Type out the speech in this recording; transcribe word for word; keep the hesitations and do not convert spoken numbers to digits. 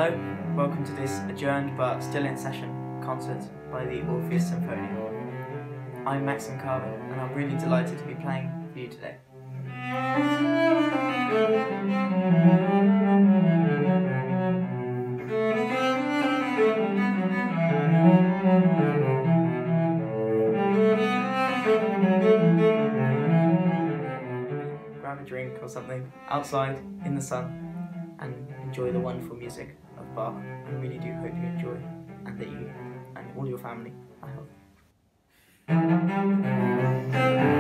Hello, welcome to this adjourned but still in session concert by the Orpheus Sinfonia. I'm Maxim Calver and I'm really delighted to be playing for you today. Grab a drink or something outside in the sun and enjoy the wonderful music of Bach. I really do hope you enjoy and that you and all your family are healthy.